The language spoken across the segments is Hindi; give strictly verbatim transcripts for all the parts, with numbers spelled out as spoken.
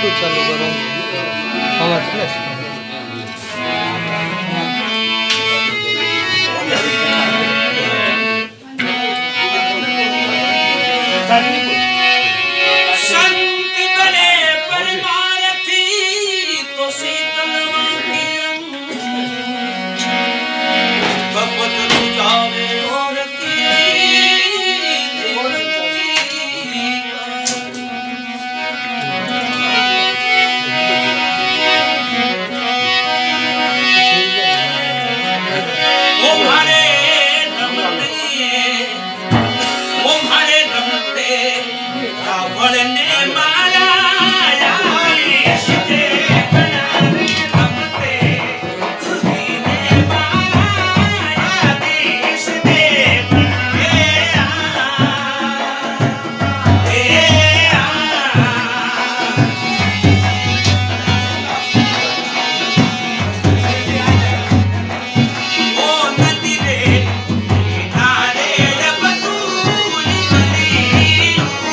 तू चालू करो हमारे फ्लैश संत बड़े परमारथी तो शीतल कपट बुझावे और की ओ हरे रमते ओ हरे रमते रावण ने मारा याश दे बना रमते ने मारा याश दे बना ए आ ओ नदी रे किनारे जब तू निकली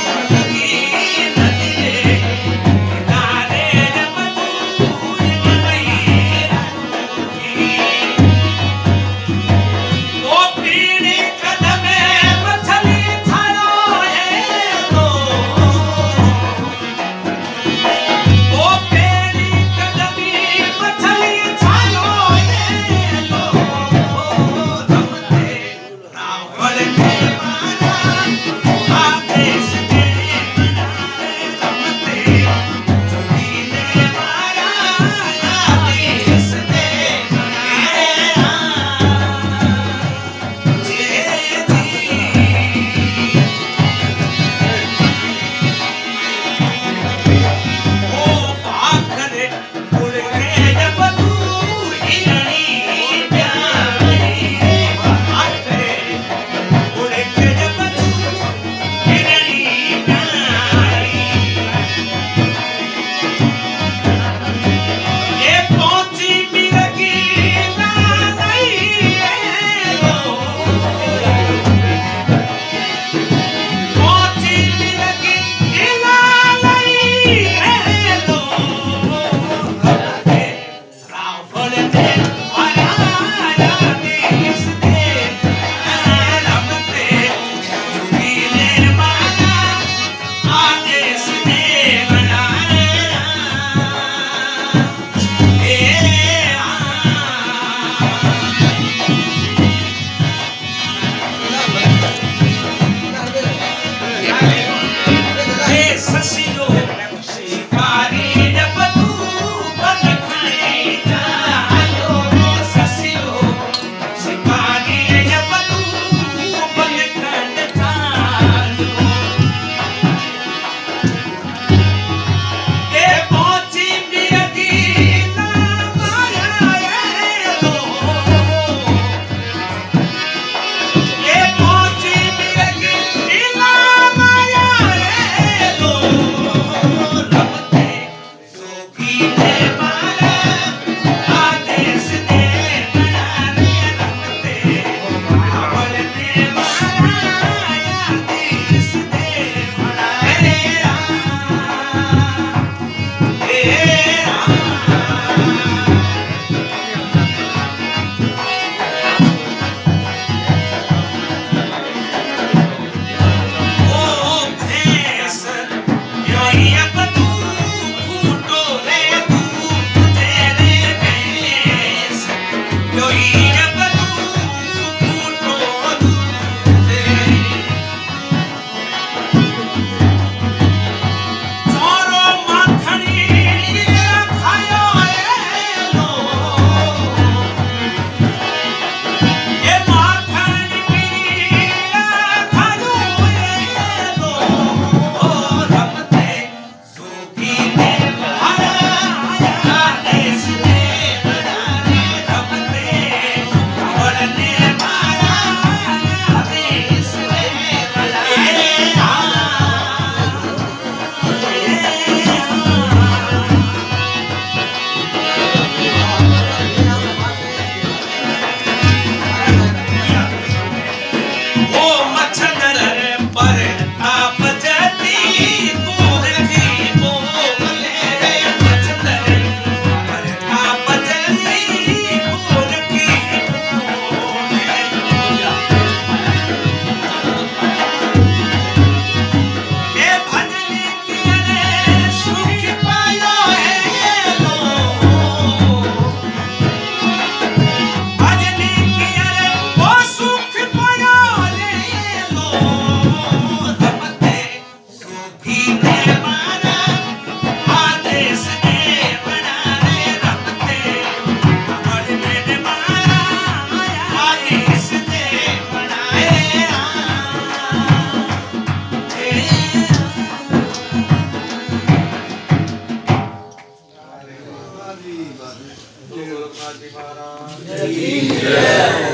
नदी रे किनारे जब तू निकली ओ पीड़ी कदमे मछली थारो है तो ओ पीड़ी कदमी मछली थारो है लो रमते रावण ने मारा आदेश दे बना रमते चोरी ने मारा आदेश दे बना जे जी ओ पाखरे उड़ के जब तू हिरणी प्यारी पाखरे उड़ के जब तू हिरणी प्यारी ये पहुंची मिलगी ना नहीं है लो पहुंची मिलगी ना नहीं है लो रमते रावण ने मारा देश दे रमते चोरी ने मारा आदेश दे बना ए आ ए ससियो शिकारी जब तू बन खाए जायो रे ससियो शिकारी जब तू बन खाए जायो ए पहुंची मिलगी ना माया रे लो ए पहुंची मिलगी ना माया रे लो रमते सोखी ने मारा आदेश दे बना रे रमते रावण ने मारा आदेश दे बना रे ए ओ भैंस योई अब तू महाराज की जय।